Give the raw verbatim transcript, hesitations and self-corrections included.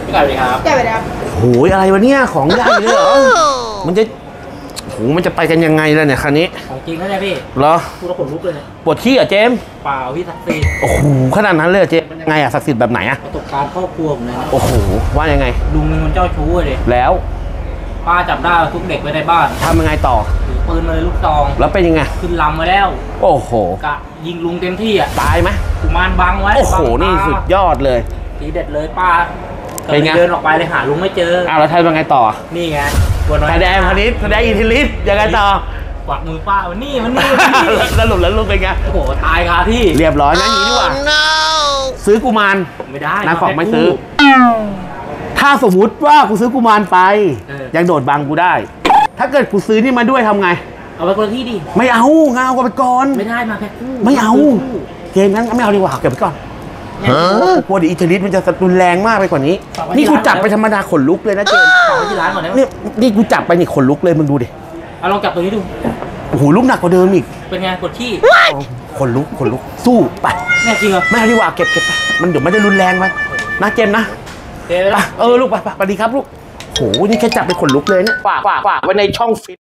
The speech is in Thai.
พี่ไก่เลยครับไก่ไปครับโหยอะไรวะเนี่ยของใหญ่เลยเหรอมันจะโหมันจะไปกันยังไงล่ะเนี่ยคันนี้ของจริงนะเนี่ยพี่เหรอพูดแล้วขนลุกเลยปวดขี้เหรอเจมเปล่าพี่ศักดิ์สิทธิ์โอ้โหขนาดนั้นเลยเจมมันยังไงอะศักดิ์สิทธิ์แบบไหนอะประสบการณ์ครอบครัวผมเลยนะโอ้โหว่ายังไงลุงเป็นคนเจ้าชู้เลยแล้วป้าจับได้ทุกเด็กไว้ในบ้านทำยังไงต่อถือปืนมาเลยลูกซองแล้วเป็นยังไงขึ้นลำมาแล้วโอ้โหกะยิงลุงเต็มที่อ่ะตายไหมกุมารบังไว้โอ้โหนี่สุดยอดเลยทีเด็ดเลยป้าเป็นไงเดินออกไปเลยหาลุงไม่เจออ้าวแล้วทำยังไงต่อนี่ไงแสดงพนิษแสดงอิทธิฤทธิ์ยังไงต่อกวักมือป้าวันนี้วันนี้สรุปแล้วลุงเป็นไงโอ้โหตายคาที่เรียบร้อยนะอย่างนี้ดีกว่าซื้อกุมารไม่ได้นาของไม่ซื้อถ้าสมมุติว่ากูซื้อกุมารไปยังโดดบังกูได้ถ้าเกิดกูซื้อนี่มาด้วยทำไงเอาไปคนละที่ดิไม่เอางเอาไปก่อนไม่ได้มาแพ็คคู่ไม่เอาเกมนั้นไม่เอาดีกว่าเก็บไปก่อนกลัวดิอิทธิฤทธิ์มันจะรุนแรงมากไปกว่านี้นี่กูจับไปธรรมดาขนลุกเลยนะเจมฝากไว้ที่ร้านก่อนได้ไหมนี่นี่กูจับไปนี่ขนลุกเลยมึงดูดิเอาลองจับตัวนี้ดูโอ้โหลุกหนักกว่าเดิมอีกเป็นไงกดขี้ขนลุกขนลุกสู้ไปแน่จริงเหรอไม่เอาดีกว่าเก็บเก็บไปมันเดี๋ยวมันจะรุนแรงไปนะเจมนะเออลูกไปไปสวัสดีครับลูกโหนี่แค่จับไปขนลุกเลยเนี่ยฝากฝากฝากไว้ในช่องฟิต